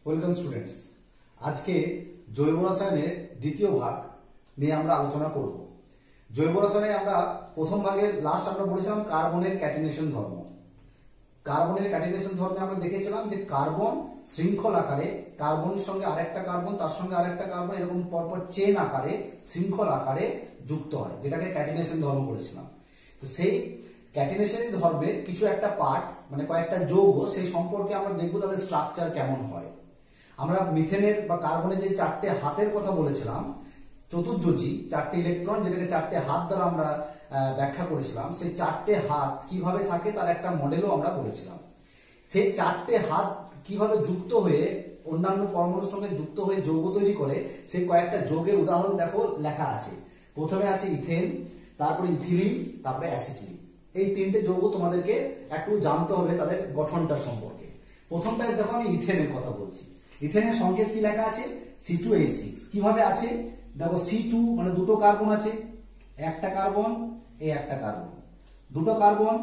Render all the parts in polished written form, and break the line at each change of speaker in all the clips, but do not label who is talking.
Welcome students. আজকে জৈব রসায়নের দ্বিতীয় ভাগ নিয়ে আমরা আলোচনা করব। জৈব রসায়নে আমরা প্রথম ভাগে লাস্ট আমরা পড়েছিলাম কার্বনের ক্যাটিনেশন ধর্ম। কার্বনের ক্যাটিনেশন ধর্মে আমরা দেখেছিলাম যে কার্বন শৃঙ্খল আকারে কার্বনের সঙ্গে আরেকটা কার্বন, তার সঙ্গে আরেকটা কার্বন, এরকম পরপর চেন আকারে শৃঙ্খল আকারে যুক্ত হয়, যেটাকে ক্যাটিনেশন ধর্ম বলেছিলাম। তো সেই ক্যাটিনেশন ধর্মের কিছু একটা পার্ট মানে কয়েকটা যৌগ, সেই সম্পর্কে আমরা দেখবো তাদের স্ট্রাকচার কেমন হয়। আমরা মিথেনের বা কার্বনের যে চারটে হাতের কথা বলেছিলাম, চতুর্যোজী চারটে ইলেকট্রন, যেটাকে চারটে হাত দ্বারা আমরা ব্যাখ্যা করেছিলাম, সেই চারটে হাত কিভাবে থাকে তার একটা মডেলও আমরা বলেছিলাম। সেই চারটে হাত কিভাবে যুক্ত হয়ে অন্যান্য পরমাণুর সঙ্গে যুক্ত হয়ে যৌগ তৈরি করে, সেই কয়েকটা যৌগের উদাহরণ দেখো লেখা আছে। প্রথমে আছে ইথেন, তারপরে ইথিলিন, তারপরে অ্যাসিটিলিন। এই তিনটে যৌগ তোমাদেরকে একটু জানতে হবে তাদের গঠনটা সম্পর্কে। প্রথমটা দেখো, আমি ইথেনের কথা বলছি। ইথেনের সংকেত কি লেখা আছে? C2H6। কিভাবে আছে দেখো, C2 মানে দুটো কার্বন আছে, একটা কার্বন, এই একটা কার্বন, দুটো কার্বন,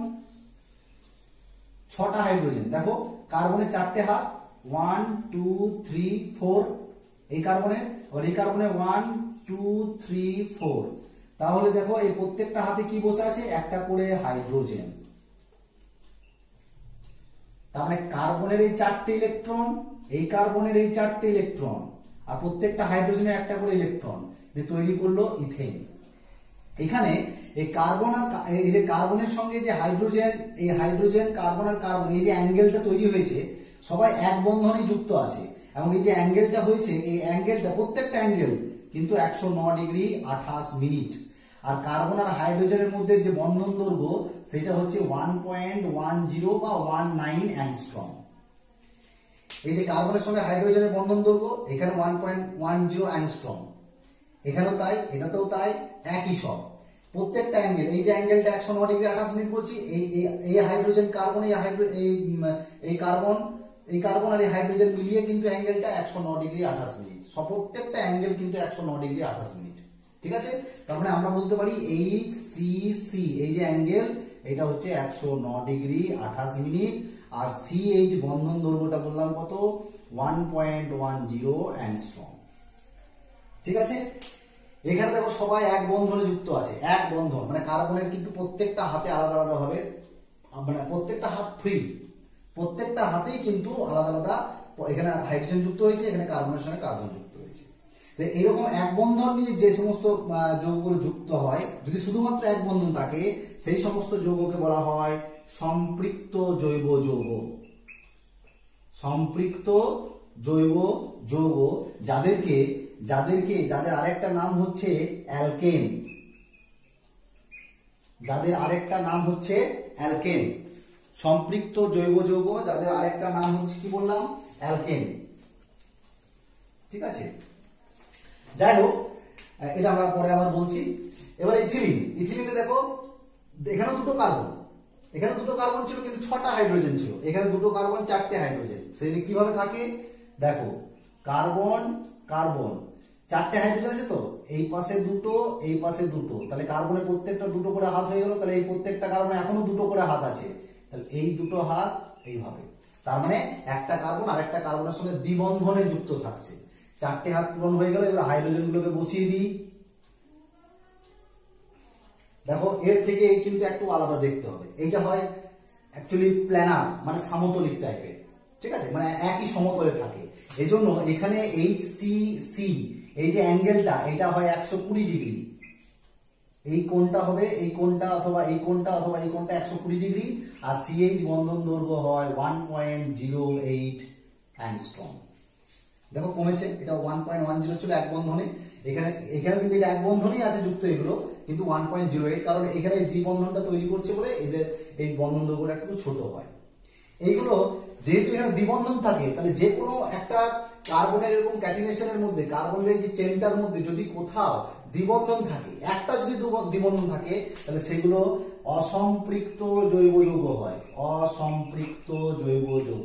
ছটা হাইড্রোজেন। দেখো কার্বনের চারটে হাত, 1 2 3 4, এই কার্বনের, আর এই কার্বনের 1 2 3 4। তাহলে দেখো এই প্রত্যেকটা হাতে কি বসে আছে? একটা করে হাইড্রোজেন। তার মানে কার্বনের এই চারটে ইলেকট্রন, এই কার্বনের এই চারটে ইলেকট্রন, আর প্রত্যেকটা হাইড্রোজেনের একটা করে ইলেকট্রন দিয়ে তৈরি করলো ইথেন। এখানে এই কার্বন আর এই যে কার্বনের সঙ্গে যে হাইড্রোজেন, এই হাইড্রোজেন কার্বন আর কার্বন, এই যে অ্যাঙ্গেলটা তৈরি হয়েছে, সবাই এক বন্ধনে যুক্ত আছে। এবং এই যে অ্যাঙ্গেলটা হয়েছে, এই অ্যাঙ্গেলটা প্রত্যেকটা অ্যাঙ্গেল কিন্তু 109 ডিগ্রি 28 মিনিট। আর কার্বন আর হাইড্রোজেনের মধ্যে যে বন্ধন দৈর্ঘ্য, সেটা হচ্ছে 1.10 বা 19 অ্যাংস্ট্রম। এই যে কার্বনের সঙ্গে হাইড্রোজেনের বন্ধন দৈর্ঘ্য, এখানে 1.10 অ্যাংস্ট্রম, এখানেও তাই, এটাতেও তাই, একই সব। প্রত্যেকটা অ্যাঙ্গেল, এই যে অ্যাঙ্গেলটা 109 ডিগ্রি 28 মিনিট বলছি, এই হাইড্রোজেন কার্বন, এই কার্বন আর এই হাইড্রোজেন মিলিয়ে কিন্তু অ্যাঙ্গেলটা 109 ডিগ্রি 28 মিনিট। সব প্রত্যেকটা অ্যাঙ্গেল কিন্তু 109 ডিগ্রি 28 মিনিট। ঠিক আছে? তার মানে আমরা বলতে পারি HCC, এই যে অ্যাঙ্গেল, এটা হচ্ছে 109 ডিগ্রি 28 মিনিট। আর CH বন্ধন দৈর্ঘ্যটা বললাম কত? 1.10 অ্যাংস্ট্রম। ঠিক আছে? এখানে দেখো সবাই এক বন্ধনে যুক্ত আছে, এক বন্ধন মানে কার্বনের কিন্তু প্রত্যেকটা হাতে আলাদা আলাদা ভাবে, মানে প্রত্যেকটা হাত ফ্রি, প্রত্যেকটা হাতেই কিন্তু আলাদা আলাদা এখানে হাইড্রোজেন যুক্ত হয়েছে, এখানে কার্বনের সঙ্গে কার্বন যুক্ত হয়েছে। তো এরকম এক বন্ধন নিয়ে যে সমস্ত যৌগগুলো যুক্ত হয়, যদি শুধুমাত্র এক বন্ধন থাকে, সেই সমস্ত যৌগকে বলা হয় সম্পৃক্ত জৈব যৌগ। সম্পৃক্ত জৈব যৌগ, যাদের আরেকটা নাম হচ্ছে অ্যালকেন, যাদের আরেকটা নাম হচ্ছে অ্যালকেন। সম্পৃক্ত জৈব যৌগ যাদের আরেকটা নাম হচ্ছে কি বললাম? অ্যালকেন। ঠিক আছে? যাই হোক, এটা আমরা পরে আবার বলছি। এবার ইথিলিনে দেখো, এখানে দুটো কার্বন, এখানে দুটো কার্বন ছিল কিন্তু 6টা হাইড্রোজেন ছিল, এখানে দুটো কার্বন 4টে হাইড্রোজেন। সেই কিভাবে থাকে দেখো, কার্বন কার্বন 4টে হাইড্রোজেন আছে, তো এই পাশে দুটো, এই পাশে দুটো, তাহলে কার্বনের প্রত্যেকটা দুটো করে হাত হয়ে গেল। তাহলে এই প্রত্যেকটা কার্বনে এখনো দুটো করে হাত আছে, তাহলে এই দুটো হাত এইভাবে। তার মানে একটা কার্বন আরেকটা কার্বনের সঙ্গে দ্বিবন্ধনে যুক্ত থাকছে। 4টে হাত পূরণ হয়ে গেল। এবার হাইড্রোজেন গুলোকে বসিয়ে দিই। দেখো এর থেকে এই কিন্তু একটু আলাদা দেখতে হবে। এইটা হয় অ্যাকচুয়ালি প্ল্যানার, মানে সমতলিক টাইপের। ঠিক আছে? মানে একই সমতলে থাকে। এই জন্য এখানে HCC, এই যে অ্যাঙ্গেলটা, এটা হয় 120 ডিগ্রি। এই কোণটা হবে, এই কোণটা অথবা এই কোণটা অথবা এই কোণটা 120 ডিগ্রি। আর CH বন্ধন দৈর্ঘ্য হয় 1.08 অ্যাংস্ট্রম। দেখো কমেছে, এটা 1.10 ছিল এক বন্ধনে, এখানে কিন্তু এটা এক বন্ধনেই আছে যুক্ত এগুলো, কিন্তু 1.08, কারণ এখানে দ্বিবন্ধনটা তৈরি করছে বলে এদের এই বন্ধন দৈর্ঘ্যটা একটু ছোট হয়। এইগুলো যেহেতু এখানে দ্বিবন্ধন থাকে, তাহলে যে কোনো একটা কার্বনের এরকম ক্যাটিনেশনের মধ্যে, কার্বনের এই যে চেনটার মধ্যে যদি কোথাও দ্বিবন্ধন থাকে, একটা যদি দ্বিবন্ধন থাকে, তাহলে সেগুলো অসম্পৃক্ত জৈব যৌগ হয়। অসম্পৃক্ত জৈব যৌগ।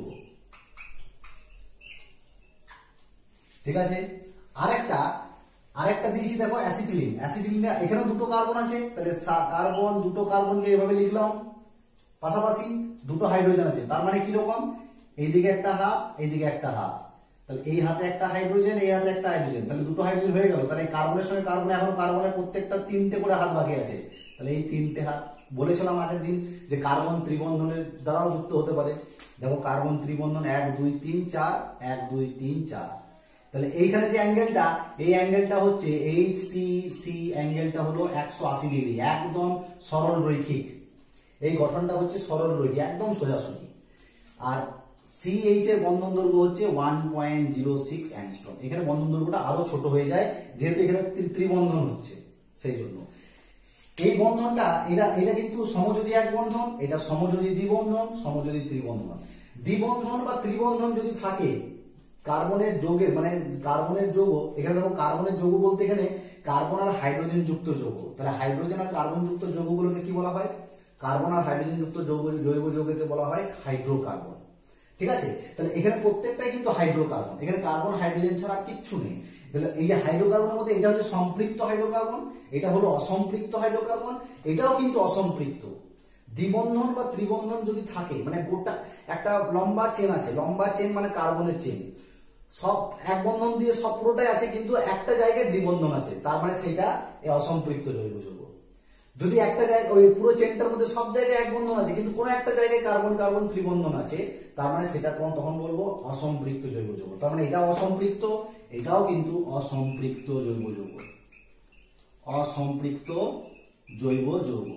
ঠিক আছে? আরেকটা দিয়েছি দেখো, অ্যাসিটিলিন। অ্যাসিটিলিনে এখানেও দুটো কার্বন আছে, তাহলে কার্বন, দুটো কার্বনকে এভাবে লিখলাম, পাশাপাশি দুটো হাইড্রোজেন আছে। তার মানে কি রকম? এইদিকে একটা হাত, এইদিকে একটা হাত, তাহলে এই হাতে একটা হাইড্রোজেন, এই হাতে একটা হাইড্রোজেন, তাহলে দুটো হাইড্রোজেন হয়ে গেল। তাহলে কার্বনের সঙ্গে কার্বন, এখন কার্বনের প্রত্যেকটা 3টে করে হাত বাকি আছে, তাহলে এই 3টে হাত। বলেছিলাম আগের দিন যে কার্বন ত্রিবন্ধনের দ্বারাও যুক্ত হতে পারে। দেখো কার্বন ত্রিবন্ধন 1 2 3 4, 1 2 3 4। তাহলে এইখানে যে অ্যাঙ্গেলটা, এই অ্যাঙ্গেলটা হচ্ছে HCC অ্যাঙ্গেলটা হলো 180 ডিগ্রি, একদম সরল রৈখিক। এই গঠনটা হচ্ছে সরল রৈখিক, একদম সোজাসুজি। আর CH এর বন্ধন দৈর্ঘ্য হচ্ছে 1.06 অ্যাংস্ট্রম। এখানে বন্ধন দৈর্ঘ্যটা আরো ছোট হয়ে যায়, যেহেতু এখানে ত্রিবন্ধন হচ্ছে, সেই জন্য। এই বন্ধনটা এটা কিন্তু সমযোজী এক বন্ধন, এটা সমযোজী দ্বিবন্ধন, সমযোজী ত্রিবন্ধন। দ্বিবন্ধন বা ত্রিবন্ধন যদি থাকে কার্বনের যৌগের, মানে কার্বনের যৌগ, এখানে দেখো কার্বনের যৌগ বলতে এখানে কার্বন আর হাইড্রোজেন যুক্ত যৌগ। তাহলে হাইড্রোজেন আর কার্বন যুক্ত যৌগগুলোকে কি বলা হয়? কার্বন আর হাইড্রোজেন যুক্ত জৈব যৌগকে বলা হয় হাইড্রোকার্বন। ঠিক আছে, তাহলে এখানে প্রত্যেকটাই কিন্তু হাইড্রোকার্বন, এখানে কার্বন হাইড্রোজেন ছাড়া কিচ্ছু নেই। তাহলে এই যে হাইড্রোকার্বনের মধ্যে এটা হচ্ছে সম্পৃক্ত হাইড্রোকার্বন, এটা হলো অসম্পৃক্ত হাইড্রোকার্বন, এটাও কিন্তু অসম্পৃক্ত। দ্বিবন্ধন বা ত্রিবন্ধন যদি থাকে, মানে গোটা একটা লম্বা চেন আছে, লম্বা চেন মানে কার্বনের চেন, সব এক বন্ধন দিয়ে সব পুরোটাই আছে, কিন্তু একটা জায়গায় দ্বিবন্ধন আছে, তার মানে সেটা এই অসম্পৃক্ত জৈব যৌগ। যদি একটা জায়গায় ওই পুরো চেনটার মধ্যে সব জায়গায় এক বন্ধন আছে, কিন্তু কোনো একটা জায়গায় কার্বন কার্বন ত্রিবন্ধন আছে, তার মানে সেটা তখন বলবো অসম্পৃক্ত জৈব যৌগ। তার মানে এটাও অসম্পৃক্ত, এটাও কিন্তু অসম্পৃক্ত জৈব যৌগ, অসম্পৃক্ত জৈব যৌগ।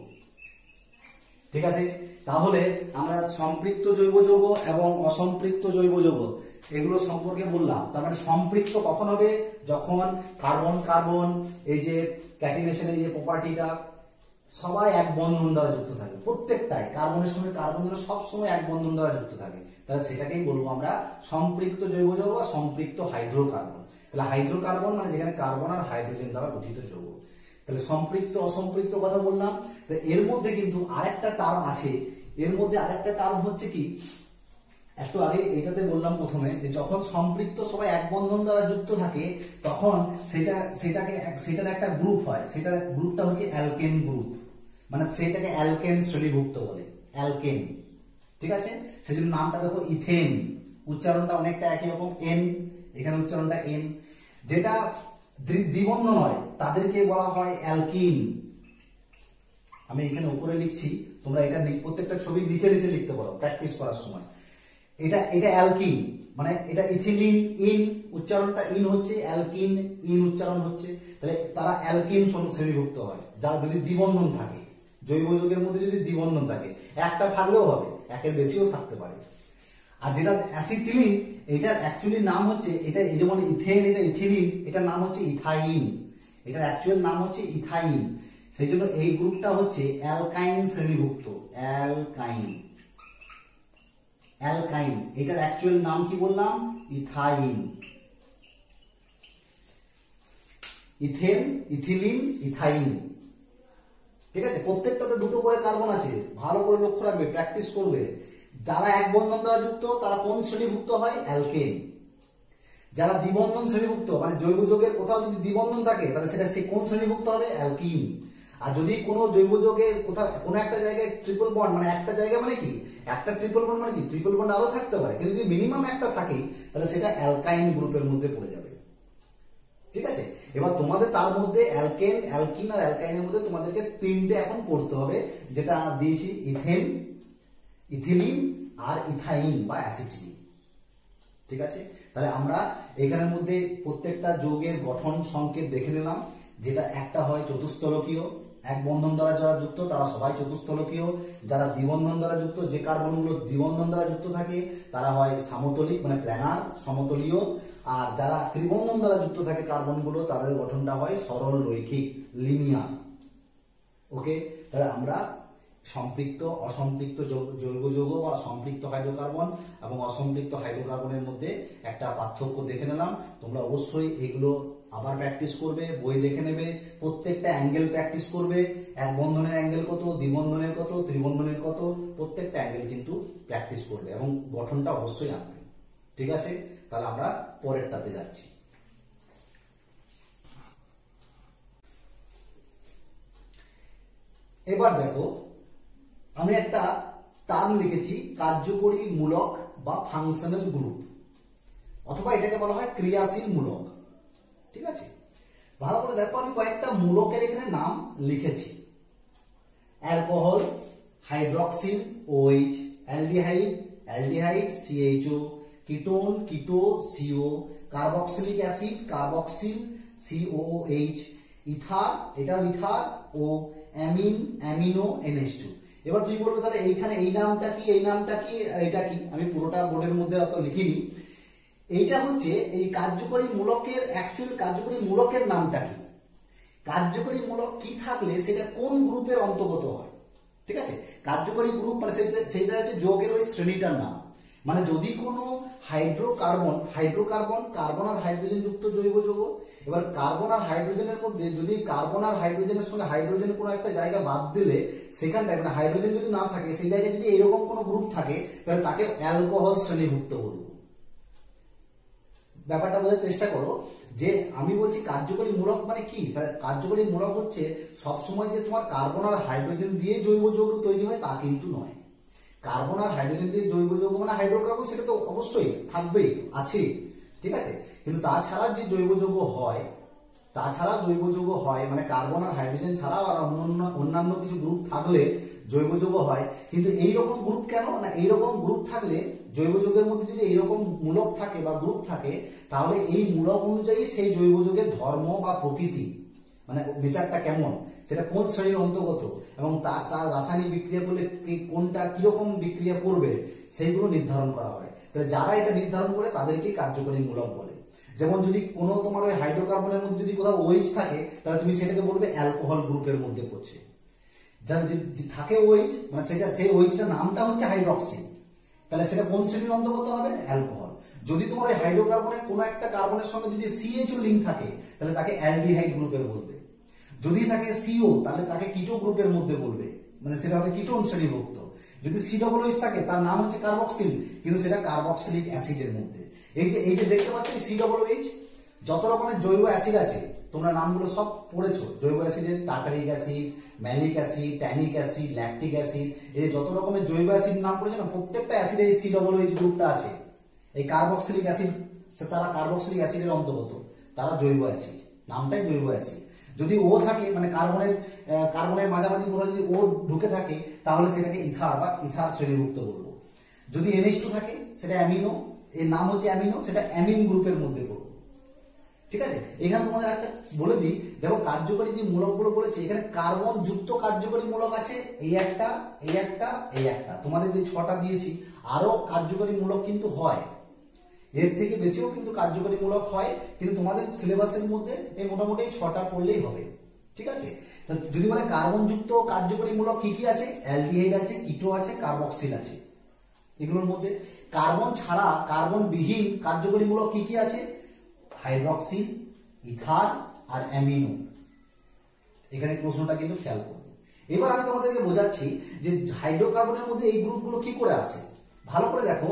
ঠিক আছে, তাহলে আমরা সম্পৃক্ত জৈব যৌগ এবং অসম্পৃক্ত জৈব যৌগ এগুলো সম্পর্কে বললাম। তার মানে সম্পৃক্ত কখন হবে? যখন কার্বন কার্বন এই যে ক্যাটিনেশনের যে প্রপার্টিটা সবাই এক বন্ধন দ্বারা যুক্ত থাকে, প্রত্যেকটাই কার্বনের সঙ্গে কার্বন যেন সবসময় এক বন্ধন দ্বারা যুক্ত থাকে, তাহলে সেটাকেই বলবো আমরা সম্পৃক্ত জৈব যৌগ বা সম্পৃক্ত হাইড্রোকার্বন। তাহলে হাইড্রোকার্বন মানে যেখানে কার্বন আর হাইড্রোজেন দ্বারা গঠিত যৌগ। তাহলে সম্পৃক্ত অসম্পৃক্ত কথা বললাম। এর মধ্যে কিন্তু আরেকটা টার্ম আছে, এর মধ্যে আরেকটা টার্ম হচ্ছে কি, একটু আগে এটাতে বললাম প্রথমে, যে যখন সম্পৃক্ত সবাই এক বন্ধন দ্বারা যুক্ত থাকে তখন সেটার একটা গ্রুপ হয়, সেটার গ্রুপটা হচ্ছে অ্যালকেন গ্রুপ, মানে সেটাকে অ্যালকেন শ্রেণীভুক্ত বলে, অ্যালকেন। ঠিক আছে, সেজন্য নামটা দেখো ইথেন, উচ্চারণটা অনেকটা একই রকম, এন, এখানে উচ্চারণটা এন। যেটা দ্বিবন্ধন হয় তাদেরকে বলা হয় অ্যালকিন। আমি এখানে উপরে লিখছি, তোমরা এটা প্রত্যেকটা ছবির নিচে নিচে লিখতে পারো প্র্যাকটিস করার সময়। এটা অ্যালকিন, মানে এটা ইথিলিন, ইন উচ্চারণটা ইন হচ্ছে, অ্যালকিন ইন উচ্চারণ হচ্ছে। তাহলে তারা অ্যালকিন শ্রেণীভুক্ত হয় যারা যদি দ্বিবন্ধন থাকে, জৈব যৌগের মধ্যে যদি দ্বিবন্ধন থাকে, একটা থাকলেও হবে, একের বেশিও থাকতে পারে। আর যেটা অ্যাসিটিলিন, এটার অ্যাকচুয়ালি নাম হচ্ছে, এটা এই যেমন ইথেন, এটা ইথিলিন, এটার নাম হচ্ছে ইথাইন, এটার অ্যাকচুয়াল নাম হচ্ছে ইথাইন। সেই জন্য এই গ্রুপটা হচ্ছে অ্যালকাইন শ্রেণীভুক্ত, অ্যালকাইন, অ্যালকাইন। এটার অ্যাকচুয়াল নাম কি বললাম? ইথাইন। Ethane, ethylene, ethyne. ঠিক আছে, প্রত্যেকটাতে দুটো করে কার্বন আছে, ভালো করে লক্ষ্য রাখবে, প্র্যাকটিস করবে। যারা এক বন্ধন দ্বারা যুক্ত তারা কোন শ্রেণীভুক্ত হয়? অ্যালকেন। যারা দ্বিবন্ধন শ্রেণীভুক্ত, মানে জৈব যৌগের কোথাও যদি দ্বিবন্ধন থাকে তাহলে সেটা সে কোন শ্রেণীভুক্ত হবে? অ্যালকিন। আর যদি কোনো জৈব যৌগের কোথাও কোনো একটা জায়গায় ট্রিপল বন্ড, মানে একটা জায়গা মানে কি একটা ট্রিপল বন্ড, মানে কি ট্রিপল বন্ড আরো থাকতে পারে, কিন্তু যদি মিনিমাম একটা থাকে তাহলে সেটা অ্যালকাইন গ্রুপের মধ্যে পড়ে যাবে। ঠিক আছে, এবার তোমাদের তার মধ্যে অ্যালকেন, অ্যালকিন আর অ্যালকাইনের মধ্যে তোমাদেরকে তিনটে এখন পড়তে হবে, যেটা দিয়েছি ইথেন, ইথিলিন আর ইথাইন বা অ্যাসিটিলিন। ঠিক আছে, তাহলে আমরা এখানের মধ্যে প্রত্যেকটা যৌগের গঠন সংকেত দেখে নিলাম, যেটা একটা হয় চতুস্থলকীয়, এক বন্ধন দ্বারা যারা যুক্ত তারা সবাই চতুস্থলকীয়, যারা দ্বিবন্ধন দ্বারা যুক্ত, যে কার্বনগুলো দ্বিবন্ধন দ্বারা যুক্ত থাকে তারা হয় সামতলিক মানে প্ল্যানার, সমতলীয়, আর যারা ত্রিবন্ধন দ্বারা যুক্ত থাকে কার্বনগুলো তাদের গঠনটা হয় সরল রৈখিক, লিনিয়ার। ওকে, তাহলে আমরা সম্পৃক্ত অসম্পৃক্ত জৈব যৌগ বা সম্পৃক্ত হাইড্রোকার্বন এবং অসম্পৃক্ত হাইড্রোকার্বনের মধ্যে একটা পার্থক্য দেখে নিলাম। তোমরা অবশ্যই এগুলো আবার প্র্যাকটিস করবে, বই দেখে নেবে, প্রত্যেকটা অ্যাঙ্গেল প্র্যাকটিস করবে, এক বন্ধনের অ্যাঙ্গেল কত, দ্বিবন্ধনের কত, ত্রিবন্ধনের কত, প্রত্যেকটা অ্যাঙ্গেল কিন্তু প্র্যাকটিস করবে এবং গঠনটা অবশ্যই আনবে। ঠিক আছে, তাহলে আমরা পরেরটাতে যাচ্ছি। এবার দেখো, আমি একটা টার্ম লিখেছি কার্যকরী মূলক বা ফাংশনাল গ্রুপ, অথবা এটাকে বলা হয় ক্রিয়াশীল মূলক। ঠিক আছে, ভালো করে দেখো, আমি কয়েকটা মূলকের এখানে নাম লিখেছি। Alcohol, hydroxyl OH, aldehyde aldehyde CHO, ketone keto CO, carboxylic acid carboxyl COOH, ether এটাও ইথার ও অ্যামিন অ্যামিনো NH2। এবার তুই বলবে তাহলে এইখানে এই নামটা কি, এই নামটা কি, এটা কি? আমি পুরোটা বোর্ডের মধ্যে অত লিখিনি। এইটা হচ্ছে এই কার্যকরী মূলকের অ্যাকচুয়াল কার্যকরী মূলকের নামটা কি, কার্যকরী মূলক কি থাকলে সেটা কোন গ্রুপের অন্তর্গত হয়। ঠিক আছে, কার্যকরী গ্রুপ মানে সেটা হচ্ছে যৌগের ওই শ্রেণীটার নাম। মানে যদি কোনো হাইড্রোকার্বন কার্বন আর হাইড্রোজেন যুক্ত জৈব যৌগ, এবার কার্বন আর হাইড্রোজেনের মধ্যে যদি কার্বন আর হাইড্রোজেনের সঙ্গে হাইড্রোজেন কোনো একটা জায়গা বাদ দিলে সেখানটায় মানে হাইড্রোজেন যদি না থাকে সেই জায়গায় যদি এরকম কোনো গ্রুপ থাকে তাহলে তাকে অ্যালকোহল শ্রেণীভুক্ত বলবো। ব্যাপারটা বোঝার চেষ্টা করো যে আমি বলছি কার্যকরী মূলক মানে কি। কার্যকরী মূলক হচ্ছে সবসময় যে তোমার কার্বন আর হাইড্রোজেন দিয়ে জৈব যৌগ তৈরি হয় তা কিন্তু নয়। কার্বন আর হাইড্রোজেন দিয়ে জৈব যৌগ মানে হাইড্রোকার্বন, সেটা তো অবশ্যই থাকবেই, আছে। ঠিক আছে, কিন্তু তাছাড়া যে জৈব যৌগ হয়, মানে কার্বন আর হাইড্রোজেন ছাড়াও আর অন্যান্য কিছু গ্রুপ থাকলে জৈব যৌগ হয়। কিন্তু এইরকম গ্রুপ কেন না, এইরকম গ্রুপ থাকলে জৈব যৌগের মধ্যে যদি এইরকম মূলক থাকে বা গ্রুপ থাকে তাহলে এই মূলক অনুযায়ী সেই জৈব যৌগের ধর্ম বা প্রকৃতি মানে নেচারটা কেমন, সেটা কোন শ্রেণীর অন্তর্গত এবং তার রাসায়নিক বিক্রিয়া করলে কোনটা কিরকম বিক্রিয়া করবে সেইগুলো নির্ধারণ করা হয়। তাহলে যারা এটা নির্ধারণ করে তাদেরকে কার্যকরী মূলক বলে। যেমন যদি কোনো তোমার ওই হাইড্রোকার্বনের মধ্যে যদি কোথাও OH থাকে তাহলে তুমি সেটাকে বলবে অ্যালকোহল গ্রুপের মধ্যে পড়ছে। থাকে OH মানে সেটা সেই OH-টার নামটা হচ্ছে হাইড্রক্সিল, তাহলে সেটা কোন শ্রেণীর অন্তর্গত হবে, অ্যালকোহল। যদি তোমার ওই হাইড্রোকার্বনের কোনো একটা কার্বনের সঙ্গে যদি CHO লিঙ্ক থাকে তাহলে তাকে অ্যালডিহাইড গ্রুপের বলবে। যদি থাকে CO তাহলে তাকে কিটো গ্রুপের মধ্যে বলবে, মানে সেটা হবে কিটোন শ্রেণীভুক্ত। যদি COOH থাকে তার নাম হচ্ছে কার্বক্সিল, কিন্তু সেটা কার্বক্সিলিক অ্যাসিডের মধ্যে। এই যে দেখতে পাচ্ছ COOH, যত রকমের জৈব অ্যাসিড আছে তোমরা নামগুলো সব পড়েছো। জৈব অ্যাসিডের tartaric acid, malic acid, tannic acid, lactic acid, এই যত রকমের জৈব অ্যাসিড নাম পড়েছো না, প্রত্যেকটা অ্যাসিডে এই COOH গ্রুপটা আছে। এই কার্বক্সিলিক অ্যাসিড তারা কার্বক্সিলিক অ্যাসিডের অন্তর্গত, তারা জৈব অ্যাসিড, নামটাই জৈব অ্যাসিড। যদি ও থাকে মানে কার্বনের মাঝামাঝি কোথাও যদি ও ঢুকে থাকে তাহলে সেটাকে ইথার বা ইথার শ্রেণীভুক্ত বলবো। যদি NH2 থাকে সেটা অ্যামিনো, এর নাম হচ্ছে অ্যামিনো, সেটা অ্যামিন গ্রুপের মধ্যে পড়বে। ঠিক আছে, এখানে তোমাদের একটা বলে দিই, দেখো কার্যকরী যে মূলকগুলো বলেছে এখানে কার্বন যুক্ত কার্যকরী মূলক আছে এই একটা, এই একটা, এই একটা। তোমাদের যে 6টা দিয়েছি আরো কার্যকরী মূলক কিন্তু হয়, এর থেকে বেশিও কিন্তু কার্যকরী মূলক হয়, কিন্তু তোমাদের সিলেবাসের মধ্যে এই মোটামুটি 6টা পড়লেই হবে। ঠিক আছে, যদি বলে কার্বন যুক্ত কার্যকরী মূলক কি কি আছে, অ্যালডিহাইড আছে, কিটো আছে, কার্বক্সিল আছে। এগুলোর মধ্যে কার্বন ছাড়া কার্বন বিহীন কার্যকরী মূলক কি কি আছে, হাইড্রক্সিল, ইথার আর অ্যামিনো। এখানে প্রশ্নটা কিন্তু খেয়াল করবে। এবার আমি তোমাদেরকে বোঝাচ্ছি যে হাইড্রোকার্বনের মধ্যে এই গ্রুপগুলো কি করে আসে। ভালো করে দেখো,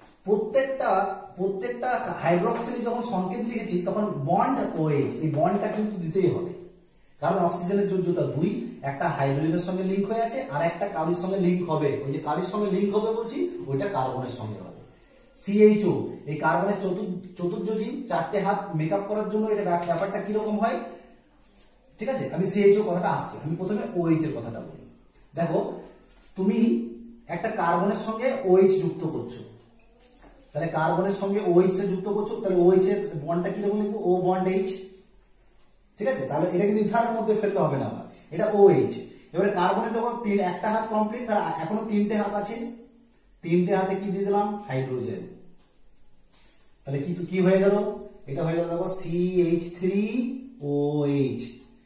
প্রত্যেকটা হাইড্রক্সিল যখন সংকেত লিখেছি তখন বন্ড OH, এই বন্ডটা কিন্তু দিতেই হবে, কারণ অক্সিজেনের যোগ্যতা 2, একটা হাইড্রোজেনের সঙ্গে লিংক হয়ে আছে আর একটা কার্বনের সঙ্গে লিংক হবে। ওই যে কার্বনের সঙ্গে লিংক হবে বলছি ওইটা কার্বনের সঙ্গে হবে। CHO, এই কার্বনের চতুর্যোজি 4টে হাত মেকআপ করার জন্য এটা ব্যাপারটা কিরকম হয়। ঠিক আছে, আমি CHO কথাটা আসছে, আমি প্রথমে OH এর কথাটা বলি। দেখো তুমি একটা কার্বনের সঙ্গে OH যুক্ত করছো, তাহলে কার্বনের সঙ্গে OH টা যুক্ত করছো, তাহলে OH এর বন্ডটা কিরকম লিখবো, O বন্ড H। ঠিক আছে, তাহলে এটা কিন্তু ইথারের মধ্যে ফেলতে হবে না, এটা OH। এবারে কার্বনে দেখো একটা হাত কমপ্লিট, তাহলে এখনো 3টে হাত আছে, 3টে হাতে কি দিয়ে দিলাম, হাইড্রোজেন। তাহলে কি হয়ে গেল, এটা হয়ে গেল দেখো CH3OH,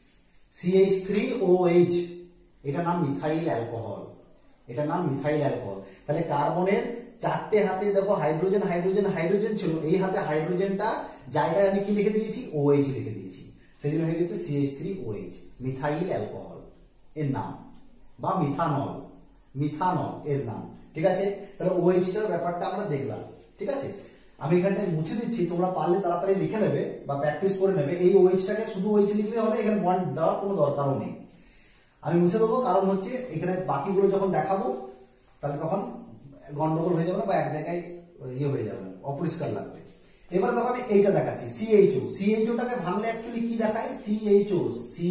CH3OH, এটা নাম মিথাইল অ্যালকোহল, এটা নাম মিথাইল অ্যালকোহল। তাহলে কার্বনের 4টে হাতে দেখো হাইড্রোজেন হাইড্রোজেন হাইড্রোজেন ছিল, এই হাতে হাইড্রোজেনটা জায়গায় আমি কি লিখে দিয়েছি, OH লিখে দিয়েছি, সেই জন্য হয়ে গেছে CH3OH, মিথাইল অ্যালকোহল এর নাম, বা মিথানল এর নাম। ঠিক আছে, তাহলে OH টার ব্যাপারটা আমরা দেখলাম। ঠিক আছে, আমি এখানটায় মুছে দিচ্ছি, তোমরা পারলে তাড়াতাড়ি লিখে নেবে বা প্র্যাকটিস করে নেবে। এই OH টাকে শুধু OH লিখলে হবে, এখানে বন্ড দেওয়ার কোনো দরকারও নেই। আমি মুছে দেবো, কারণ হচ্ছে এখানে বাকিগুলো যখন দেখাবো তাহলে তখন গন্ডগোল হয়ে যাবে না বা এক জায়গায় ইয়ে হয়ে যাবে, অপরিষ্কার লাগবে। এবারে দেখো আমি এইটা দেখাচ্ছি সিএইচও। সিএইচওটাকে ভাঙলে অ্যাকচুয়ালি কি দেখায়? CHO,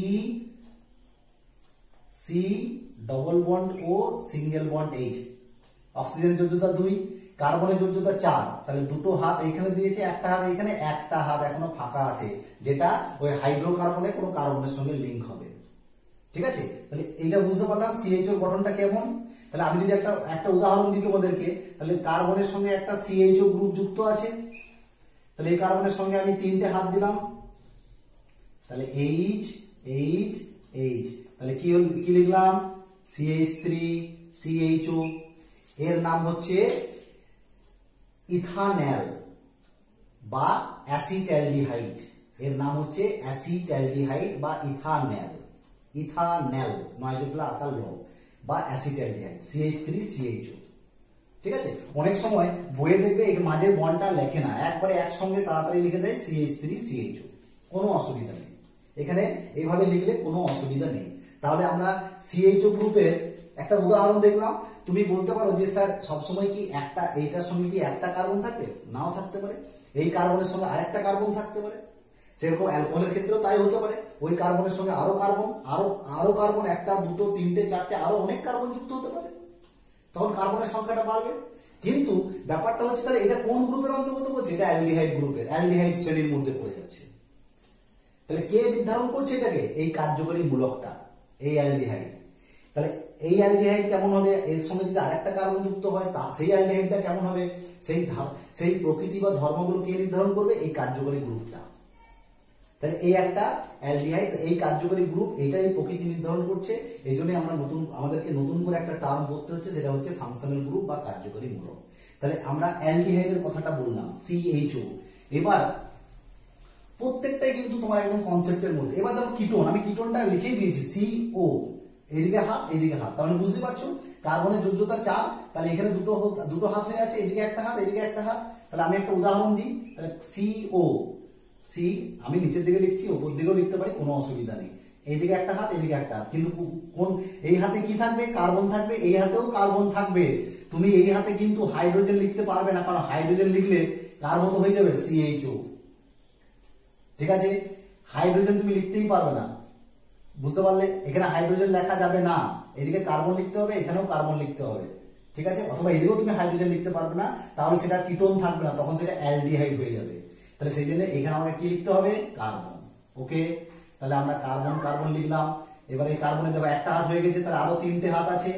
C double bond O single bond H. Oxygen যোজ্যতা 2, কার্বনের যোজ্যতা 4, তাহলে দুটো হাত এইখানে দিয়েছে, একটা হাত এইখানে, একটা হাত এখনো ফাঁকা আছে, যেটা ওই হাইড্রোকার্বনে কোনো কার্বনের সঙ্গে লিংক হবে। ঠিক আছে, তাহলে এইটা বুঝতে পারলাম সিএইচও গঠনটা কেমন। তাহলে আমি যদি একটা উদাহরণ দিই তোমাদেরকে, তাহলে কার্বনের সঙ্গে একটা সিএইচও গ্রুপ যুক্ত আছে, তাহলে এই কার্বনের সঙ্গে আমি 3টে হাত দিলাম, তাহলে এইচ এইচ এইচ, তাহলে কি লিখলাম? CH3 CHO। এর নাম হচ্ছে ইথানল বা অ্যাসিটালডিহাইড। এর নাম হচ্ছে অ্যাসিটালডিহাইড বা ইথানল। ইথানল নয়জোগলা আকার ল বা অ্যাসিটালডিহাইড, CH3 CHO। ঠিক আছে, অনেক সময় বইয়ে দেখবে এই মাঝের বন্ডটা লেখে না, একবারে একসঙ্গে তাড়াতাড়ি লিখে দেয় CH3 CHO, কোনো অসুবিধা নেই। এখানে এইভাবে লিখলে কোনো অসুবিধা নেই। তাহলে আমরা CHO গ্রুপের একটা উদাহরণ দেখলাম। তুমি বলতে পারো যে স্যার সবসময় কি এইটার সঙ্গে কি একটা কার্বন থাকবে? নাও থাকতে পারে। এই কার্বনের সঙ্গে আরেকটা কার্বন থাকতে পারে, সেরকম অ্যালকোহলের ক্ষেত্রেও তাই হতে পারে। ওই কার্বনের সঙ্গে আরো কার্বন, আরো কার্বন, 1টা 2টো 3টে 4টে আরো অনেক কার্বন যুক্ত হতে পারে, তখন কার্বনের সংখ্যাটা বাড়বে। কিন্তু ব্যাপারটা হচ্ছে তাহলে এটা কোন গ্রুপের অন্তর্গত করছে? এটা অ্যালডিহাইড গ্রুপের, অ্যালডিহাইড শ্রেণীর মধ্যে পড়ে যাচ্ছে। তাহলে কে নির্ধারণ করছে এটাকে? এই কার্যকরী মূলকটা, এই অ্যালডিহাইড। তাহলে এই অ্যালডিহাইড কেমন হবে? এর সঙ্গে যদি আরেকটা কার্বন যুক্ত হয়, তা সেই অ্যালডিহাইডটা কেমন হবে? সেই প্রকৃতি বা ধর্মগুলো কে নির্ধারণ করবে? এই কার্যকরী গ্রুপটা। তাহলে এই একটা অ্যালডিহাইড, এই কার্যকরী গ্রুপ, এটাই প্রকৃতি নির্ধারণ করছে। এই জন্য আমাদেরকে নতুন করে একটা টার্ম পড়তে হচ্ছে, সেটা হচ্ছে ফাংশনাল গ্রুপ বা কার্যকরী মূলক। তাহলে আমরা অ্যালডিহাইডের কথাটা বললাম, CHO। এবার প্রত্যেকটাই কিন্তু তোমার একদম কনসেপ্টের মধ্যে। এবার দেখো কিটোন, আমি কিটোনটা লিখেই দিয়েছি CO, এদিকে হাত এদিকে হাত, তাহলে বুঝতে পারছো কার্বনের যোজ্যতা 4, তাহলে এখানে দুটো হাত হয়ে আছে, এদিকে একটা হাত এদিকে একটা হাত। তাহলে আমি একটা উদাহরণ দিই, তাহলে CO, আমি নিচের দিকে লিখছি, ওপর দিকেও লিখতে পারি, কোনো অসুবিধা নেই। এইদিকে একটা হাত এদিকে একটা হাত, কিন্তু এই হাতে কি থাকবে? কার্বন থাকবে, এই হাতেও কার্বন থাকবে। তুমি এই হাতে কিন্তু হাইড্রোজেন লিখতে পারবে না, কারণ হাইড্রোজেন লিখলে কার্বন তো হয়ে যাবে CHO। ঠিক আছে, হাইড্রোজেন তুমি লিখতেই পারবে না, বুঝতে পারলে? এখানে হাইড্রোজেন লেখা যাবে না, এদিকে কার্বন লিখতে হবে, এখানেও কার্বন লিখতে হবে। ঠিক আছে, অথবা এদিকেও তুমি হাইড্রোজেন লিখতে পারবে না, তাহলে সেটা কিটোন থাকবে না, তখন সেটা অ্যালডিহাইড হয়ে যাবে। তাহলে সেই জন্য এখানে আমাকে কি লিখতে হবে? কার্বন। ওকে, তাহলে আমরা কার্বন কার্বন লিখলাম। এবার এই কার্বনে দেখো একটা হাত হয়ে গেছে, তাহলে আরো 3টে হাত আছে,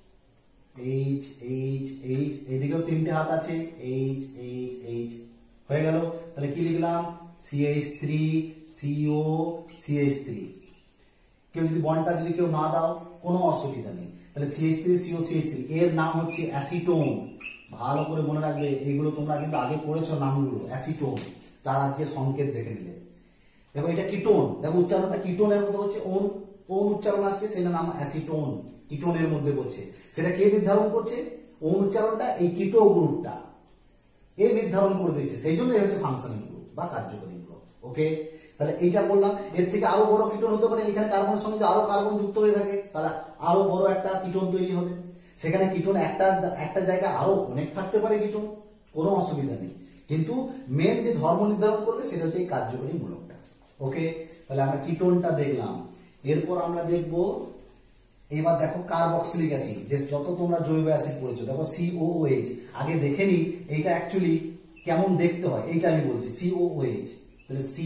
H H H, এইদিকেও 3টে হাত আছে, H H H, হয়ে গেল। তাহলে কি লিখলাম? CH3 CO CH3। কেউ যদি বন্ডটা যদি কেউ না দাও, কোনো অসুবিধা নেই। তাহলে CH3 CO CH3 এর নাম হচ্ছে অ্যাসিটোন। ভালো করে মনে রাখবে, এইগুলো তোমরা কিন্তু আগে পড়েছো নামগুলো, অ্যাসিটোন। তার আজকে সংকেত দেখে নিলে। দেখো এটা কিটোন, দেখো উচ্চারণটা কিটোনের মতো হচ্ছে, ওন উচ্চারণ আসছে, সেটা নাম অ্যাসিটোন, কিটোনের মধ্যে পড়ছে। সেটা কে নির্ধারণ করছে? ওন উচ্চারণটা এই কিটো গ্রুপটা এ নির্ধারণ করে দিয়েছে, সেই জন্য হচ্ছে ফাংশনাল গ্রুপ বা কার্যকরী গ্রুপ। ওকে, তাহলে এইটা বললাম। এর থেকে আরো বড় কিটোন হতে পারে, এখানে কার্বনের সঙ্গে আরো কার্বন যুক্ত হয়ে থাকে, তাহলে আরো বড় একটা কিটোন তৈরি হবে। সেখানে কিটোন একটা জায়গায় আরো অনেক থাকতে পারে কিটোন, কোনো অসুবিধা নেই। কিন্তু মেন যে ধর্ম নির্ধারণ করবে সেটা হচ্ছে এই কার্যকরী মূলকটা। ওকে, তাহলে আমরা কিটোনটা দেখলাম। এরপর আমরা দেখব, এবার দেখো কার্বক্সিলিক অ্যাসিড, যে যত তোমরা জৈব অ্যাসিড পড়েছো, দেখো COOH। আগে দেখে নি এইটা অ্যাকচুয়ালি কেমন দেখতে হয়, এইটা আমি বলছি। COOH, তাহলে C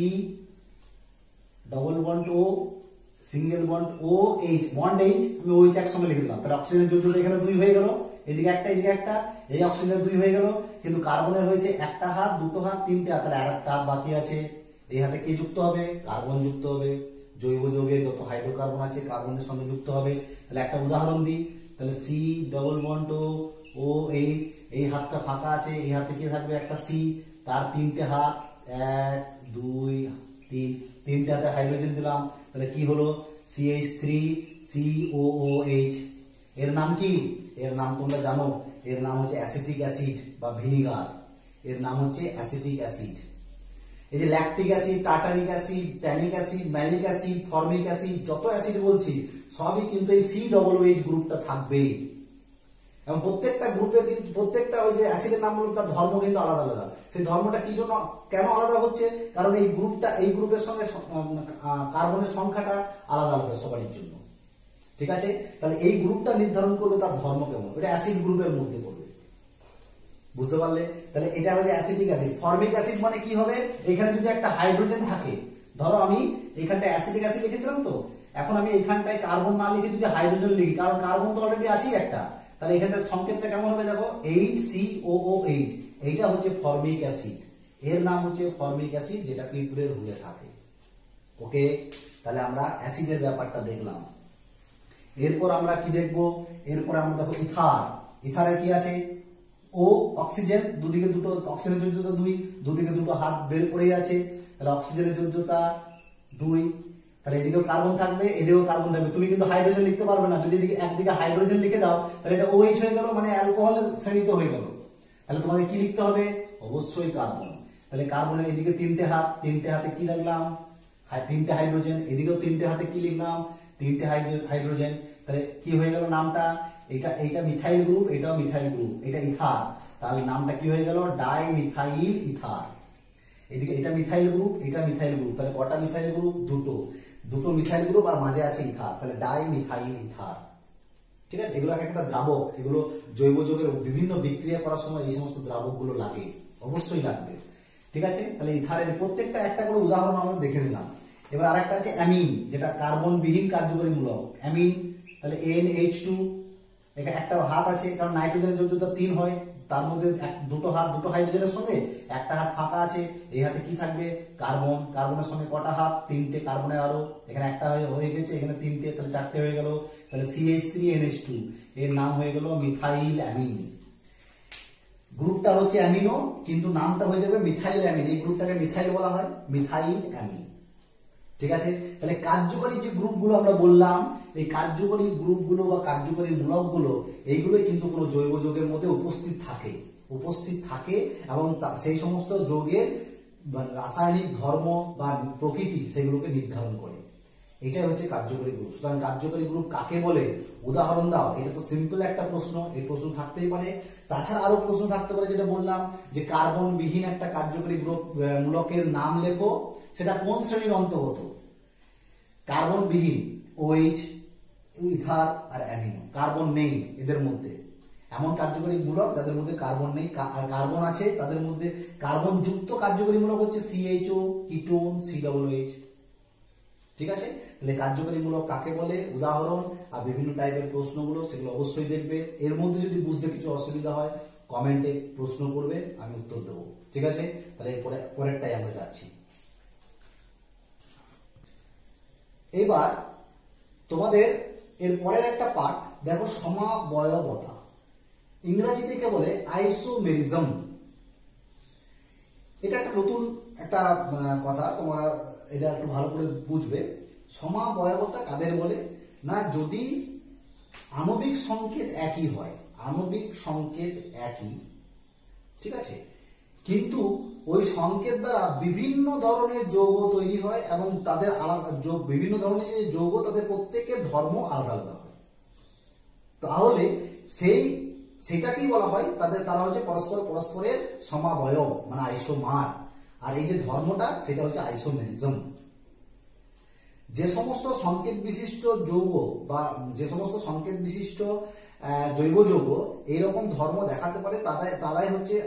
double bond O single bond OH, bond H, আমি OH একসঙ্গে লিখে দিলাম। তাহলে অক্সিজেনের যোজ্যতা এখানে 2 হয়ে গেল, এদিকে একটা এদিকে একটা, এই অক্সিজেনের 2 হয়ে গেল। কিন্তু কার্বনের হয়েছে একটা হাত, দুটো হাত, 3টে হাত, তাহলে আরেকটা হাত বাকি আছে। এই হাতে কে যুক্ত হবে? কার্বন যুক্ত হবে। জৈব যৌগে যত হাইড্রোকার্বন আছে কার্বনের সঙ্গে যুক্ত হবে। তাহলে একটা উদাহরণ দিই, তাহলে C ডবল বন্ড OH, এই হাতটা ফাঁকা আছে, এই হাতে কি থাকবে? একটা C, তার 3টে হাত, 1 2 3, 3টে হাতে হাইড্রোজেন দিলাম, তাহলে কি হলো? CH3 COOH। এর নাম কি? এর নাম তোমরা জানো, এর নাম হচ্ছে অ্যাসিটিক অ্যাসিড বা ভিনিগার। এর নাম হচ্ছে অ্যাসিটিক অ্যাসিড। এই যে lactic acid, tartaric acid, tannic acid, malic acid, formic acid, যত অ্যাসিড বলছি সবই কিন্তু এই COOH গ্রুপটা থাকবে। এবং প্রত্যেকটা গ্রুপে কিন্তু প্রত্যেকটা ওই যে অ্যাসিডের নামগুলো তার ধর্ম কিন্তু আলাদা আলাদা। সেই ধর্মটা কি জন্য কেন আলাদা হচ্ছে, কারণ এই গ্রুপের সঙ্গে কার্বনের সংখ্যাটা আলাদা আলাদা সবারই জন্য। ঠিক আছে, তাহলে এই গ্রুপটা নির্ধারণ করবে তার ধর্ম কেমন, এটা অ্যাসিড গ্রুপের মধ্যে পড়বে। বুঝতে পারলে? তাহলে এটা হচ্ছে অ্যাসিডিক অ্যাসিড। ফর্মিক অ্যাসিড মানে কি হবে, এখানে যদি একটা হাইড্রোজেন থাকে, ধরো আমি এখানটায় অ্যাসিডিক অ্যাসিড লিখেছিলাম, তো এখন আমি এখানটায় কার্বন না লিখে যদি হাইড্রোজেন লিখি, কারণ কার্বন তো অলরেডি আছেই একটা, তাহলে এখানটার সংকেতটা কেমন হবে দেখো, HCOOH, এইটা হচ্ছে ফর্মিক অ্যাসিড, এর নাম হচ্ছে ফর্মিক অ্যাসিড, যেটা পিঁপড়ের হুলে থাকে। ওকে, তাহলে আমরা অ্যাসিডের ব্যাপারটা দেখলাম। এরপর আমরা কি দেখবো, এরপর আমরা দেখো ইথার। ইথারে কি আছে, ও অক্সিজেন, দুদিকে দুটো অক্সিজেনের যোজ্যতা 2, দুদিকে দুটো হাত বের করেই আছে, তাহলে অক্সিজেনের যোজ্যতা 2, তাহলে এদিকেও কার্বন থাকবে, এদিকেও কার্বন থাকবে। তুমি কিন্তু হাইড্রোজেন লিখতে পারবে না, যদি একদিকে হাইড্রোজেন লিখে দাও তাহলে এটা OH হয়ে গেল, মানে অ্যালকোহলের শ্রেণীতে হয়ে গেল। তাহলে তোমাকে কি লিখতে হবে, অবশ্যই কার্বন। তাহলে কার্বনের এদিকে 3টে হাত, 3টে হাতে কি লিখলাম, 3টে হাইড্রোজেন, এদিকেও 3টে হাতে কি লিখলাম, 3টে হাইড্রোজেন। তাহলে কি হয়ে গেল নামটা, এইটা মিথাইল গ্রুপ, এটাও মিথাইল গ্রুপ, এটা ইথার, তাহলে নামটা কি হয়ে গেল, ডাই মিথাইল ইথার। এদিকে এটা মিথাইল গ্রুপ, এটা মিথাইল গ্রুপ, তাহলে কটা মিথাইল গ্রুপ, দুটো মিথাইল গ্রুপ আর মাঝে আছে ইথার, তাহলে ডাই মিথাইল ইথার। ঠিক আছে, এগুলো একটা দ্রাবক, এগুলো জৈব যৌগের বিভিন্ন বিক্রিয়া করার সময় এই সমস্ত দ্রাবক গুলো লাগে, অবশ্যই লাগবে। ঠিক আছে, তাহলে ইথারের প্রত্যেকটা একটা করে উদাহরণ আমরা দেখে নিলাম। এবার আরেকটা আছে অ্যামিন, যেটা কার্বন বিহীন কার্যকরী মূলক অ্যামিন, তাহলে NH2, এটা একটা হাত আছে, কারণ নাইট্রোজেনের যোজ্যতা 3 হয়, তার মধ্যে দুটো হাত, দুটো হাইড্রোজেনের সঙ্গে একটা হাত ফাঁকা আছে, এই হাতে কি থাকবে, কার্বন, কার্বনের সঙ্গে কটা হাত, 3টে, কার্বনে আরো এখানে একটা হয়ে গেছে, এখানে 3টে, তাহলে 4টে হয়ে গেল, তাহলে CH3NH2, এর নাম হয়ে গেল মিথাইল অ্যামিন। গ্রুপটা হচ্ছে অ্যামিনো, কিন্তু নামটা হয়ে যাবে মিথাইল অ্যামিন, এই গ্রুপটাকে মিথাইল বলা হয়, মিথাইল অ্যামিন। ঠিক আছে, তাহলে কার্যকরী যে গ্রুপগুলো আমরা বললাম, এই কার্যকরী গ্রুপগুলো বা কার্যকরী মূলকগুলো, এইগুলো কিন্তু কোনো জৈব যৌগের মধ্যে উপস্থিত থাকে এবং সেই সমস্ত যৌগের রাসায়নিক ধর্ম বা প্রকৃতি সেগুলোকে নির্ধারণ করে। এটাই হচ্ছে কার্যকরী গ্রুপ। সুতরাং কার্যকরী গ্রুপ কাকে বলে, উদাহরণ দাও। এটা তো সিম্পল একটা প্রশ্ন, এই প্রশ্ন থাকতেই পারে। তাছাড়া আরো প্রশ্ন থাকতে পারে, যেটা বললাম যে কার্বন বিহীন একটা কার্যকরী গ্রুপ মূলকের নাম লেখো, সেটা কোন শ্রেণীর অন্তর্গত। কার্বন বিহীন OH, ইথার আর অ্যামিনো, কার্বন নেই এদের মধ্যে। এমন কার্যকরী মূলক যাদের মধ্যে কার্বন নেই, আর কার্বন আছে তাদের মধ্যে কার্বন যুক্ত কার্যকরী মূলক হচ্ছে CHO, কিটোন, COOH। ঠিক আছে, তাহলে কার্যকরী মূলক কাকে বলে, উদাহরণ আর বিভিন্ন টাইপের প্রশ্নগুলো, সেগুলো অবশ্যই দেখবে। এর মধ্যে যদি বুঝতে কিছু অসুবিধা হয় কমেন্টে প্রশ্ন করবে, আমি উত্তর দেবো। ঠিক আছে, তাহলে পরেরটাই আমরা যাচ্ছি। এবার তোমাদের এর পরের একটা পার্ট দেখো, সমাবয়বতা। ইংরেজিতে কে বলে আইসোমেরিজম। এটা একটা নতুন একটা কথা, তোমরা এটা একটু ভালো করে বুঝবে। সমাবয়বতা কাদের বলে না, যদি আণবিক সংকেত একই হয়, আণবিক সংকেত একই, ঠিক আছে, কিন্তু ওই সংকেত দ্বারা বিভিন্ন ধরনের যৌগ তৈরি হয় এবং তাদের আলাদা বিভিন্ন ধরনের যে যৌগ, তাদের প্রত্যেকের ধর্ম আলাদা আলাদা হয়, তাহলে সেটাকেই বলা হয় তারা হচ্ছে পরস্পরের সমাবয়ব, মানে আইসোমার। আর এই যে ধর্মটা, সেটা হচ্ছে আইসোমেরিজম। যে সমস্ত সংকেত বিশিষ্ট যৌগ বা যে সমস্ত সংকেত বিশিষ্ট জৈব যৌগ এইরকম ধর্ম দেখাতে পারে, তারা হচ্ছে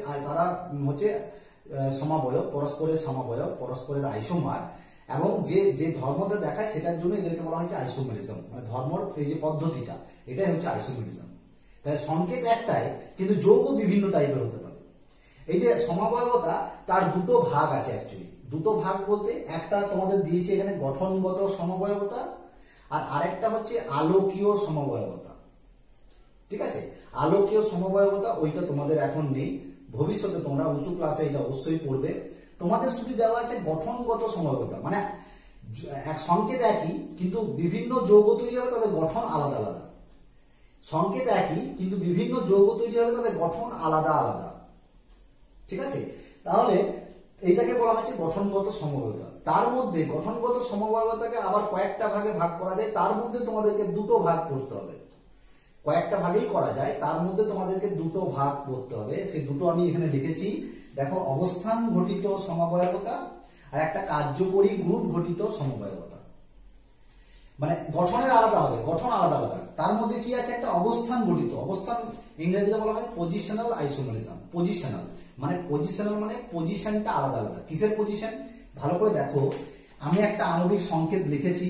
সমাবয়ব, পরস্পরের আইসোমার। এবং যে ধর্মটা দেখায় সেটার জন্য এদেরকে বলা হয়েছে আইসোমেরিজম, মানে ধর্মর এই যে পদ্ধতিটা, এটাই হচ্ছে আইসোমেরিজম। তাই সংকেত একটাই, কিন্তু যৌগ বিভিন্ন টাইপের হতে পারে। এই যে সমাবয়বতা, তার দুটো ভাগ আছে অ্যাকচুয়ালি। দুটো ভাগ বলতে, একটা তোমাদের দিয়েছে এখানে গঠনগত সমবয়বতা, আর আরেকটা হচ্ছে আলোকীয় সমবয়বতা। ঠিক আছে, আলোকীয় সমবয়বতা ওইটা তোমাদের এখন নেই, ভবিষ্যতে তোমরা উঁচু ক্লাসে এটা অবশ্যই পড়বে। তোমাদের শুধু দেওয়া আছে গঠনগত সমবয়বতা, মানে এক সংকেত একই কিন্তু বিভিন্ন যৌগ তৈরি হবে, তাদের গঠন আলাদা আলাদা। সংকেত একই কিন্তু বিভিন্ন যৌগ তৈরি হবে, তাদের গঠন আলাদা আলাদা। ঠিক আছে, তাহলে এইটাকে বলা হচ্ছে গঠনগত সমবয়বতা। তার মধ্যে গঠনগত সমবয়বতাকে আবার কয়েকটা ভাগে ভাগ করা যায়, তার মধ্যে তোমাদেরকে দুটো ভাগ করতে হবে। কয়েকটা ভাগেই করা যায়, তার মধ্যে তোমাদেরকে দুটো ভাগ করতে হবে। সেই দুটো আমি এখানে লিখেছি, দেখো, অবস্থান ঘটিত সমবায়বতা আর একটা কার্যকরী গ্রুপ ঘটিত সমবায়বতা। মানে গঠনের আলাদা হবে, গঠন আলাদা আলাদা। তার মধ্যে কি আছে, একটা অবস্থান ঘটিত, অবস্থান ইংরেজিতে বলা হয় পজিশনাল আইসোমারিজম। পজিশনাল মানে পজিশনটা আলাদা আলাদা। কিসের পজিশন? ভালো করে দেখো, আমি একটা আণবিক সংকেত লিখেছি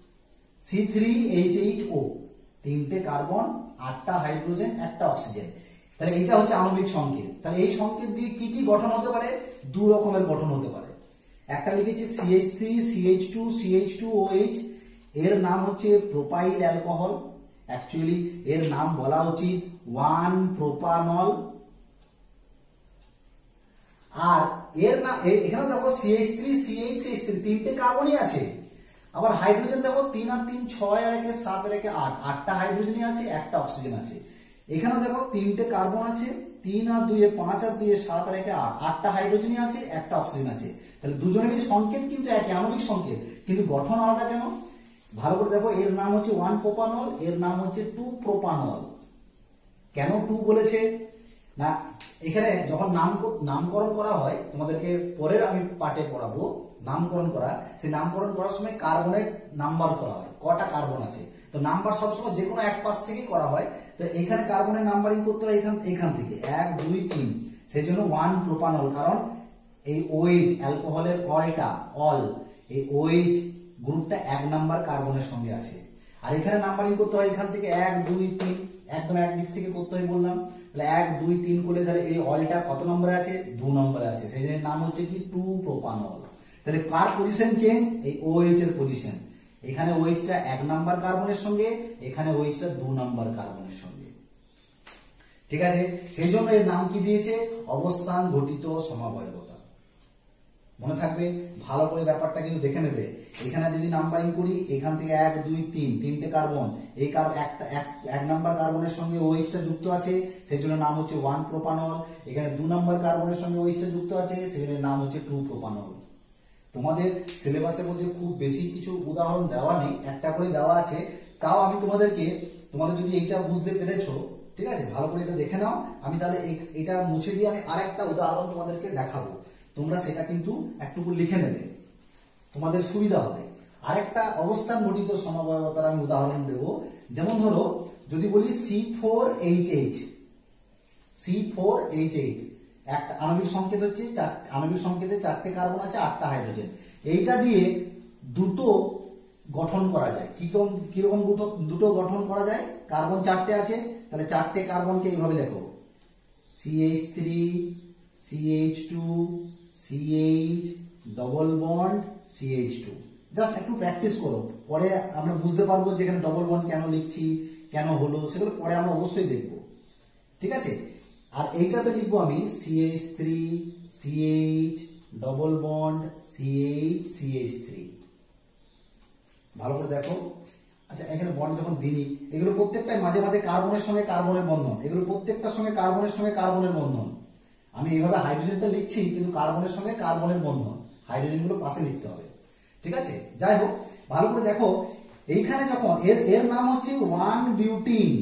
C3H8O, 3টে কার্বন, 8টা হাইড্রোজেন, 1টা অক্সিজেন। তাহলে এটা হচ্ছে আণবিক সংকেত। তাহলে এই সংকেত দিয়ে কি কি গঠন হতে পারে? দু রকমের গঠন হতে পারে। একটা লিখেছি CH3 CH2 CH2OH, এর নাম হচ্ছে প্রোপাইল অ্যালকোহল। অ্যাকচুয়ালি এর নাম বলা উচিত 1-প্রোপানল। আর এর নাম এখানে দেখো CH3 CH3 3টে কার্বনই আছে, আবার হাইড্রোজেন দেখো 3 আর 3 6 আর 1 7 আর 1 8, 8টা হাইড্রোজেনই আছে, 1টা অক্সিজেন আছে। এখানে দেখো 3টে কার্বন আছে, 3 আর 2 5 আর 2 7 আর 1 8, 8টা হাইড্রোজেনই আছে, 1টা অক্সিজেন আছে। তাহলে দুজনেরই সংকেত কিন্তু একই, আণবিক সংকেত, কিন্তু গঠন আলাদা কেন? ভালো করে দেখো, এর নাম হচ্ছে 1-প্রোপানল, এর নাম হচ্ছে 2-প্রোপানল। কেন 2 বলেছে না? এখানে যখন নামকরণ করা হয়, তোমাদেরকে পরের আমি পাঠে পড়াবো নামকরণ করা। সেই নামকরণ করার সময় কার্বনের নাম্বার করা হয়, কটা কার্বন আছে। তো নাম্বার সবসময় যে কোনো এক পাশ থেকে করা হয়। তো এখানে কার্বনের নাম্বারিং করতে হয় এখান থেকে 1 2 3। সেই জন্য 1-প্রোপানল, কারণ এই OH অ্যালকোহলের অল, এই OH গ্রুপটা 1 নাম্বার কার্বনের সঙ্গে আছে। আর এখানে নাম্বারিং করতে হয় এখান থেকে 1 2 3, একদম একদিক থেকে করতে হয় বললাম। তাহলে 1 2 3 করলে তাহলে এই অলটা কত নম্বরে আছে? 2 নম্বরে আছে। সেই জন্য নাম হচ্ছে কি 2-প্রোপানল। তাহলে কার পজিশন চেঞ্জ? এই OH এর পজিশন। এখানে OH টা 1 নাম্বার কার্বনের সঙ্গে, এখানে OH টা 2 নাম্বার কার্বনের সঙ্গে। ঠিক আছে, সেই জন্য এর নাম কি দিয়েছে? অবস্থান ঘটিত সমবায়বতা। মনে থাকবে, ভালো করে ব্যাপারটা কিন্তু দেখে নেবে। এখানে যদি নাম্বারিং করি, এখান থেকে 1 2 3, 3টে কার্বন, এই এক নাম্বার কার্বনের সঙ্গে OH টা যুক্ত আছে, সেই জন্য নাম হচ্ছে 1-প্রোপানল। এখানে 2 নাম্বার কার্বনের সঙ্গে OH টা যুক্ত আছে, সেই জন্য নাম হচ্ছে 2-প্রোপানল। তোমাদের সিলেবাসের মধ্যে খুব বেশি কিছু উদাহরণ দেওয়া নেই, একটা করে দেওয়া আছে। তাও আমি তোমাদের যদি এইটা বুঝতে পেরেছো, ঠিক আছে, ভালো করে এটা দেখে নাও। আমি তাহলে এটা মুছে দিয়ে আমি আরেকটা উদাহরণ তোমাদেরকে দেখাবো, তোমরা সেটা কিন্তু একটু লিখে নেবে, তোমাদের সুবিধা হবে। আরেকটা অবস্থান ঘটিত সমবায়বতার আমি উদাহরণ দেব। যেমন ধরো, যদি বলি C4H8, একটা আণবিক সংকেত হচ্ছে, আণবিক সংকেতে 4টে কার্বন আছে, 8টা হাইড্রোজেন। এইটা দিয়ে দুটো গঠন করা যায়। কিরকম দুটো গঠন করা যায়? কার্বন 4টে আছে, তাহলে 4টে কার্বনকে এইভাবে দেখো, CH3 CH2 CH double bond CH2। Just একটু প্র্যাকটিস করো, পরে আমরা বুঝতে পারবো যে এখানে ডবল বন্ড কেন লিখছি, কেন হলো, সেগুলো পরে আমরা অবশ্যই দেখবো। ঠিক আছে, আর এইটাতে লিখবো আমি CH3 CH double bond CH3। ভালো করে দেখো। আচ্ছা, এখানে বন্ড যখন দিই, এগুলো প্রত্যেকটাই মাঝে মাঝে কার্বনের সঙ্গে কার্বনের বন্ধন, এগুলো প্রত্যেকটার সঙ্গে কার্বনের বন্ধন। আমি এইভাবে হাইড্রোজেনটা লিখছি, কিন্তু কার্বনের সঙ্গে কার্বনের বন্ধন, হাইড্রোজেন গুলো পাশে লিখতে হবে। ঠিক আছে, যাই হোক, ভালো করে দেখো। এইখানে যখন এর নাম হচ্ছে 1-বিউটিন।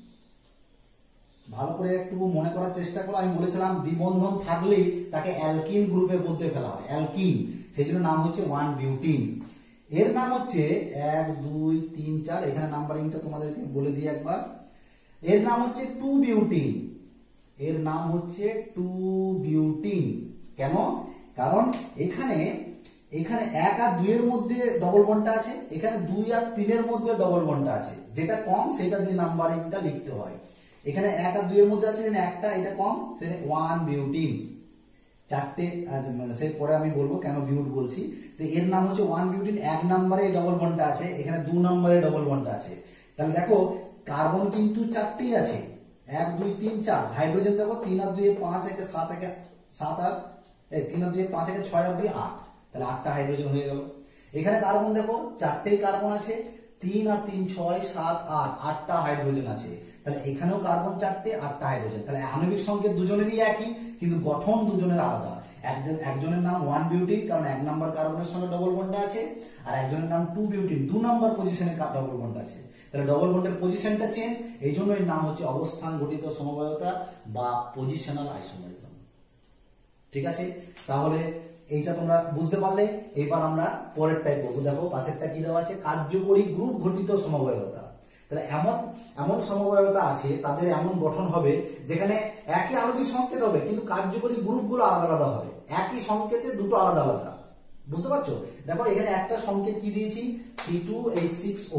ভালো করে একটু মনে করার চেষ্টা করো। আমি বলেছিলাম দ্বিবন্ধন থাকলে তাকে অ্যালকিন গ্রুপের মধ্যে ফেলা হয়, অ্যালকিন, সেই জন্য নাম হচ্ছে 1-বিউটিন। এর নাম হচ্ছে 1 2 3 4, এখানে নাম্বারিংটা তোমাদেরকে বলে দিই একবার। এর নাম হচ্ছে 2-বিউটিন। এর নাম হচ্ছে 2-বিউটিন। কেন? কারণ এখানে 1 আর 2 এর মধ্যে ডবল বন্ডটা আছে, এখানে 2 আর 3 এর মধ্যে ডবল বন্ডটা আছে। যেটা কম সেটা দিয়ে নাম্বারিংটা লিখতে হয়। এখানে 1 আর 2 এর মধ্যে আছে, এখানে একটা, এটা কম, সেটা 1-বিউটিন। 4টে, সেই পরে আমি বলবো কেন বিউট বলছি। তো এর নাম হচ্ছে 1-বিউটিন। 1 নম্বরে ডবল বন্ডটা আছে, এখানে 2 নম্বরে ডবল বন্ডটা আছে। তাহলে দেখো, কার্বন কিন্তু 4টেই আছে, 1 2 3 4। হাইড্রোজেন দেখো 3 আর 2 5 1 7 1 7 আর 3 আর 2 5 1 6 আর 2 8, তাহলে 8টা হাইড্রোজেন হয়ে গেল। এখানে কার্বন দেখো 4টেই কার্বন আছে, 3 আর 3 6 7 8, 8টা হাইড্রোজেন আছে। তাহলে এখানেও কার্বন 4টে, 8টা হাইড্রোজেন। তাহলে আণবিক সংকেত দুজনেরই একই, কিন্তু গঠন দুজনের আলাদা। একজনের নাম 1-বিউটিন, কারণ 1 নম্বর কার্বনের সঙ্গে ডবল বন্ডটা আছে, আর একজনের নাম 2-বিউটিন, 2 নম্বর পজিশনে ডবল বন্ড আছে। তাহলে ডবল বন্ডের পজিশনটা চেঞ্জ, এই জন্য এর নাম হচ্ছে অবস্থান ঘটিত সমবায়তা বা পজিশনাল আইসোমারিজম। ঠিক আছে, তাহলে এইটা তোমরা বুঝতে পারলে। এবার আমরা পরেরটাই করবো। দেখো পাশেরটা কি দেওয়া আছে, কার্যকরী গ্রুপ ঘটিত সমবায়তা। তাহলে এমন সমবায়তা আছে, তাদের এমন গঠন হবে যেখানে একই আণবিক সংকেত হবে কিন্তু কার্যকরী গ্রুপগুলো আলাদা আলাদা হবে, একই সংকেতে দুটো আলাদা আলাদা। বুঝতে পারছো? দেখো এখানে একটা সংকেত কি দিয়েছি, C2H6O,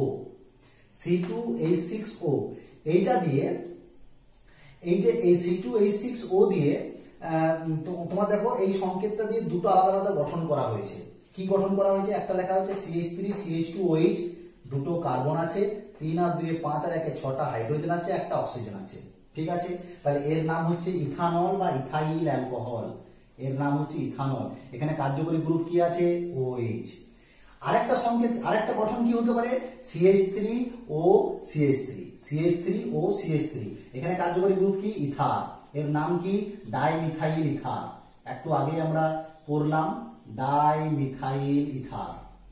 C2H6O, এইটা দিয়ে এই যে এই C2H6O দিয়ে তোমার দেখো এই সংকেতটা দিয়ে দুটো আলাদা আলাদা গঠন করা হয়েছে। কি গঠন করা হয়েছে, একটা লেখা হচ্ছে CH3CH2OH, দুটো কার্বন আছে, 3 আর 2 5 আর 1 6টা হাইড্রোজেন আছে, একটা অক্সিজেন আছে। ঠিক আছে, তাহলে এর নাম হচ্ছে ইথানল বা ইথাইল অ্যালকোহল, এর নাম হচ্ছে ইথানল। এখানে কার্যকরী গ্রুপ কি আছে, OH। আরেকটা সংকেত, আরেকটা গঠন কি হতে পারে, CH3OCH3, CH3OCH3, এখানে কার্যকরী গ্রুপ কি, ইথার, এর নাম কি, ডাইমিথাইল ইথার। একটু আগে আমরা পড়লাম ডাইমিথাইল ইথার।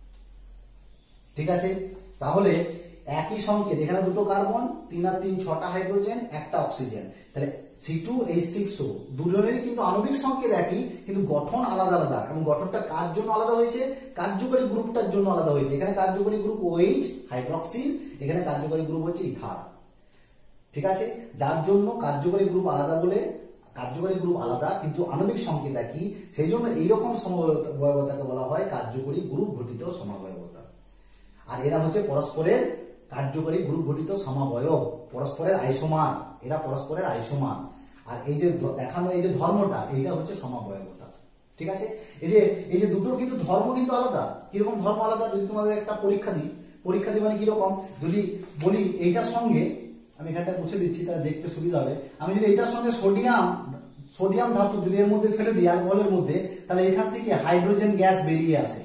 ঠিক আছে, তাহলে একই সংকেত, এখানে দুটো কার্বন, 3 আর 3 6টা হাইড্রোজেন, একটা অক্সিজেন। তাহলে C2H6O, দুজনেরই কিন্তু আণবিক সংকেত একই কিন্তু গঠন আলাদা আলাদা, এবং গঠনটা কার জন্য আলাদা হয়েছে, কার্যকরী গ্রুপটার জন্য আলাদা হয়েছে। এখানে কার্যকরী গ্রুপ OH হাইড্রক্সিল, এখানে কার্যকরী গ্রুপ হচ্ছে ইথার। ঠিক আছে, যার জন্য কার্যকরী গ্রুপ আলাদা বলে, কার্যকরী গ্রুপ আলাদা কিন্তু আণবিক সংকেত একই, সেই জন্য এইরকম সমবায়তাকে বলা হয় কার্যকরী গ্রুপ ঘটিত সমবায়তা। আর এরা হচ্ছে পরস্পরের কার্যকরী গ্রুপ ঘটিত সমবায়, পরস্পরের আইসোমার, এরা পরস্পরের আইসোমার। আর এই যে দেখানো এই যে ধর্মটা, এইটা হচ্ছে সমবায়তা। ঠিক আছে, এই যে দুটোর কিন্তু ধর্ম কিন্তু আলাদা। কিরকম ধর্ম আলাদা, যদি তোমাদের একটা পরীক্ষা দিই মানে কিরকম, যদি বলি এইটার সঙ্গে, আমি এখানটা মুছে দিচ্ছি তাহলে দেখতে সুবিধা হবে, আমি যদি এটার সঙ্গে সোডিয়াম ধাতু যদি এর মধ্যে ফেলে দিই অ্যালকোহলের মধ্যে, তাহলে এখান থেকে হাইড্রোজেন গ্যাস বেরিয়ে আসে।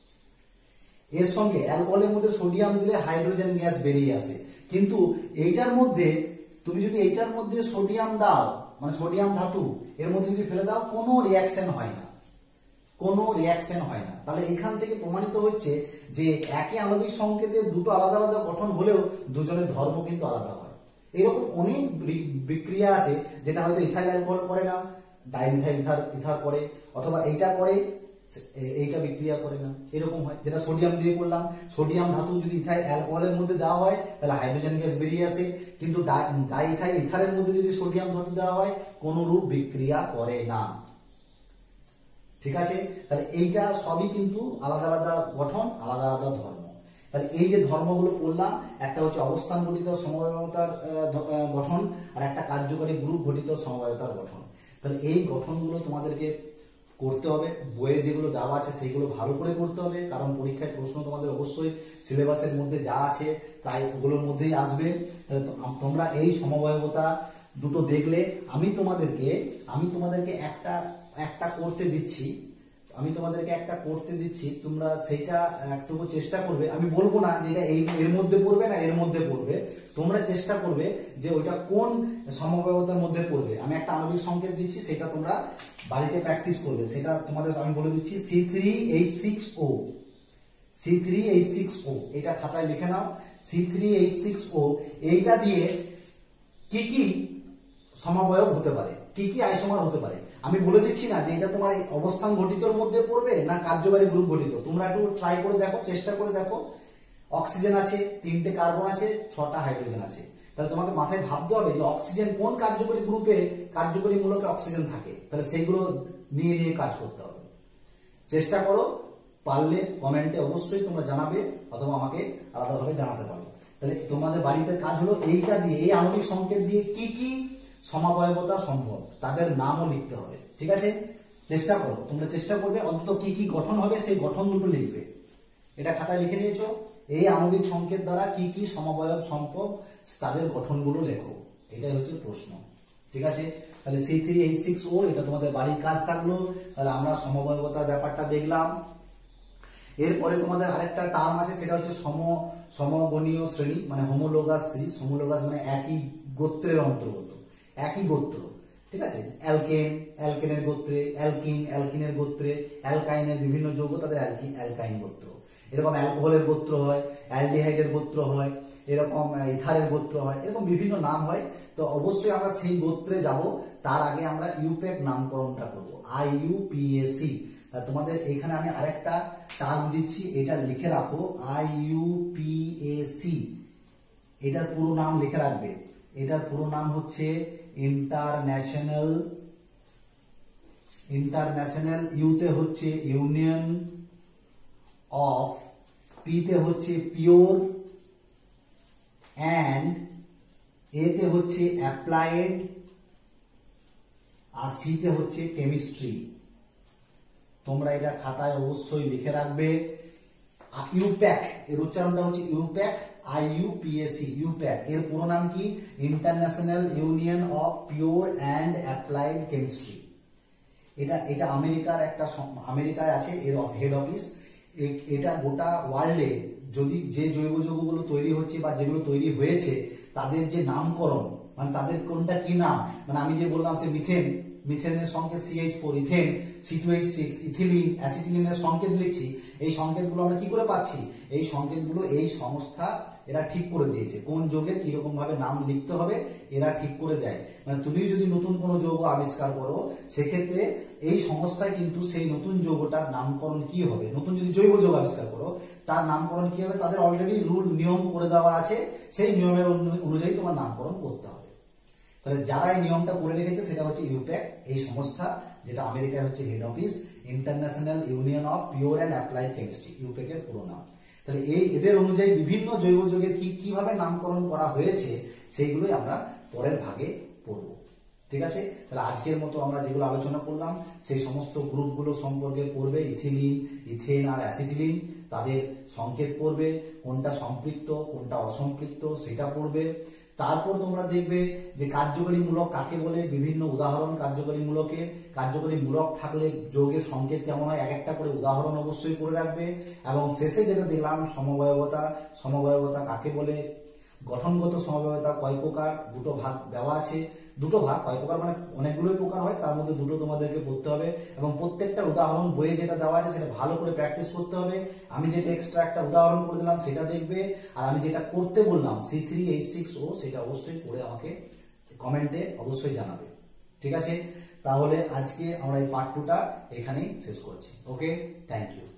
এর সঙ্গে অ্যালকোহলের মধ্যে সোডিয়াম দিলে হাইড্রোজেন গ্যাস বেরিয়ে আসে। কিন্তু এইটার মধ্যে তুমি যদি এইটার মধ্যে সোডিয়াম দাও, মানে সোডিয়াম ধাতু এর মধ্যে যদি ফেলে দাও, কোনো রিয়াকশন হয় না, কোনো রিয়াকশন হয় না। তাহলে এখান থেকে প্রমাণিত হচ্ছে যে একই আণবিক সংকেতে দুটো আলাদা আলাদা গঠন হলেও দুজনের ধর্ম কিন্তু আলাদা হয়। এরকম অনেক বিক্রিয়া আছে যেটা হয়তো ইথাইল অ্যালকোহল করে না, ডাইমিথাইল ইথার করে, অথবা এইটা করে এইটা বিক্রিয়া করে না, এরকম হয়। যেটা সোডিয়াম দিয়ে করলাম, সোডিয়াম ধাতু যদি ইথাইল অ্যালকোহলের মধ্যে দেওয়া হয় তাহলে হাইড্রোজেন গ্যাস বেরিয়ে আসে, কিন্তু ডাইইথাইল ইথারের মধ্যে যদি সোডিয়াম ধাতু দেওয়া হয় কোনো রূপ বিক্রিয়া করে না। ঠিক আছে, তাহলে এইটা সবই কিন্তু আলাদা আলাদা গঠন, আলাদা আলাদা ধর্ম। তাহলে এই যে ধর্মগুলো পড়লাম, একটা হচ্ছে অবস্থান ঘটিত সমবায়তার গঠন, আর একটা কার্যকরী গ্রুপ ঘটিত সমবায়তার গঠন। তাহলে এই গঠনগুলো তোমাদেরকে করতে হবে, বইয়ে যেগুলো দেওয়া আছে সেইগুলো ভালো করে করতে হবে, কারণ পরীক্ষায় প্রশ্ন তোমাদের অবশ্যই সিলেবাসের মধ্যে যা আছে তাই ওগুলোর মধ্যেই আসবে। তাহলে তোমরা এই সমবায়তা দুটো দেখলে, আমি তোমাদেরকে একটা করতে দিচ্ছি, তোমরা সেইটা একটু চেষ্টা করবে। আমি বলবো না যে এটা এর মধ্যে পড়বে না এর মধ্যে পড়বে, তোমরা চেষ্টা করবে যে ওইটা কোন সমবায়তার মধ্যে পড়বে। আমি একটা আণবিক সংকেত দিচ্ছি, সেটা তোমরা বাড়িতে প্র্যাকটিস করবে। সেটা তোমাদের আমি বলে দিচ্ছি, C3H6O, এটা খাতায় লিখে নাও। C3H6O, এইটা দিয়ে কি কি সমবায় হতে পারে, কি কি আইসোমার হতে পারে। আমি বলে দিচ্ছি না যে এটা তোমার অবস্থান ঘটিতর মধ্যে পড়বে না কার্যকারী গ্রুপ ঘটিত, তোমরা একটু ট্রাই করে দেখো, চেষ্টা করে দেখো। অক্সিজেন আছে, 3টে কার্বন আছে, 6টা হাইড্রোজেন আছে, তাহলে তোমাকে মাথায় ভাবতে হবে যে অক্সিজেন কোন কার্যকরী গ্রুপে, কার্যকরী মূলকে অক্সিজেন থাকে, তাহলে সেইগুলো নিয়ে কাজ করতে হবে। চেষ্টা করো, পারলে কমেন্টে অবশ্যই তোমরা জানাবে, অথবা আমাকে আলাদাভাবে জানাতে পারো। তাহলে তোমাদের বাড়িতে কাজ হলো এইটা দিয়ে, এই আণবিক সংকেত দিয়ে কি কি সমবায়বতা সম্ভব তাদের নামও লিখতে হবে। ঠিক আছে, চেষ্টা করো, তোমরা চেষ্টা করবে অন্তত কি কি গঠন হবে সেই গঠন দুটো লিখবে। এটা খাতায় লিখে নিয়েছো, এই আণবিক সংকেত দ্বারা কি কি সমবায় সম্ভব তাদের গঠনগুলো লেখো, এটাই হচ্ছে প্রশ্ন। ঠিক আছে, তাহলে C3H6O এটা তোমাদের বাড়ির কাজ থাকলো। তাহলে আমরা সমবায়বতার ব্যাপারটা দেখলাম। এরপরে তোমাদের আরেকটা টার্ম আছে, সেটা হচ্ছে সমগণীয় শ্রেণী, মানে হোমোলোগাস সিরিজ। হোমোলোগাস মানে একই গোত্রের অন্তর্গত, একই গোত্র। ঠিক আছে, অ্যালকেনের গোত্রে, অ্যালকিনের গোত্রে, অ্যালকাইনের বিভিন্ন যৌগ তাদের অ্যালকাইন গোত্র। এরকম অ্যালকোহলের গোত্র হয়, অ্যালডিহাইডের গোত্র হয়, এরকম ইথারের গোত্র হয়, এরকম বিভিন্ন নাম হয়। তো অবশ্যই আমরা সেই গোত্রে যাব, তার আগে আমরা ইউপ্যাক নামকরণটা করব, IUPAC। তোমাদের এখানে আমি আরেকটা টার্ম দিচ্ছি, এটা লিখে রাখো, IUPAC। এটার পুরো নাম লিখে রাখবে। এটার পুরো নাম হচ্ছে ইন্টারন্যাশনাল, ইউতে হচ্ছে ইউনিয়ন অফ, পিতে হচ্ছে পিওর, অ্যান্ড এতে হচ্ছে অ্যাপ্লাইড, আর সিতে হচ্ছে কেমিস্ট্রি। তোমরা এটা খাতায় অবশ্যই লিখে রাখবে। ইউপ্যাক এর উচ্চারণটা হচ্ছে ইউপ্যাক, IUPAC, ইউপ্যাক এর পুরো নাম কি? International Union of Pure and Applied Chemistry. এটা আমেরিকার একটা, আমেরিকায় আছে এর হেড অফিস। এটা গোটা ওয়ার্ল্ডে যদি যে জৈব যৌগগুলো তৈরি হচ্ছে বা যেগুলো তৈরি হয়েছে তাদের যে নামকরণ, মানে তাদের কোনটা কি নাম, মানে আমি যে বললাম সে মিথেনের সংকেত CH4, ইথেন C2H6, ইথিলিন, অ্যাসিটিলিনের সংকেত লিখছি। এই সংকেতগুলো আমরা কি করে পাচ্ছি? এই সংকেতগুলো এই সংস্থা এরা ঠিক করে দিয়েছে, কোন যৌগের কিরকম ভাবে নাম লিখতে হবে এরা ঠিক করে দেয়। মানে তুমি যদি নতুন কোনো যৌগ আবিষ্কার করো, সেক্ষেত্রে এই সংস্থায় কিন্তু সেই নতুন যৌগটার নামকরণ কি হবে, নতুন যদি জৈব যৌগ আবিষ্কার করো তার নামকরণ কি হবে, তাদের অলরেডি নিয়ম করে দেওয়া আছে, সেই নিয়মের অনুযায়ী তোমার নামকরণ করতে হবে। তাহলে যারা এই নিয়মটা করে রেখেছে সেটা হচ্ছে ইউপ্যাক, এই সংস্থা, যেটা আমেরিকায় হচ্ছে head office, International Union of Pure and Applied Chemistry, IUPAC এর পুরো নাম। তাহলে এদের অনুযায়ী বিভিন্ন জৈব যৌগের কিভাবে নামকরণ করা হয়েছে সেইগুলোই আমরা পরের ভাগে পড়ব। ঠিক আছে, তাহলে আজকের মতো আমরা যেগুলো আলোচনা করলাম সেই সমস্ত গ্রুপগুলো সম্পর্কে পড়বে, ইথিলিন, ইথেন আর অ্যাসিটিলিন, তাদের সংকেত পড়বে, কোনটা সম্পৃক্ত কোনটা অসম্পৃক্ত সেটা পড়বে। তারপর তোমরা দেখবে যে কার্যকরী মূলক কাকে বলে, বিভিন্ন উদাহরণ কার্যকরী মূলক থাকলে যৌগের সংকেত কেমন হয়, এক একটা করে উদাহরণ অবশ্যই করে রাখবে। এবং শেষে যেটা দেখলাম সমবায়বতা কাকে বলে, গঠনগত সমবায়বতা কয় প্রকার, দুটো ভাগ দেওয়া আছে, দুটো ভাগ, কয় প্রকার মানে অনেকগুলোই প্রকার হয়, তার মধ্যে দুটো তোমাদেরকে পড়তে হবে এবং প্রত্যেকটা উদাহরণ বইয়ে যেটা দেওয়া আছে সেটা ভালো করে প্র্যাকটিস করতে হবে। আমি যেটা এক্সট্রা একটা উদাহরণ করে দিলাম সেটা দেখবে, আর আমি যেটা করতে বললাম C3H6O সেটা অবশ্যই করে আমাকে কমেন্টে অবশ্যই জানাবে। ঠিক আছে, তাহলে আজকে আমরা এই পার্ট 2টা এখানেই শেষ করছি। Okay, thank you.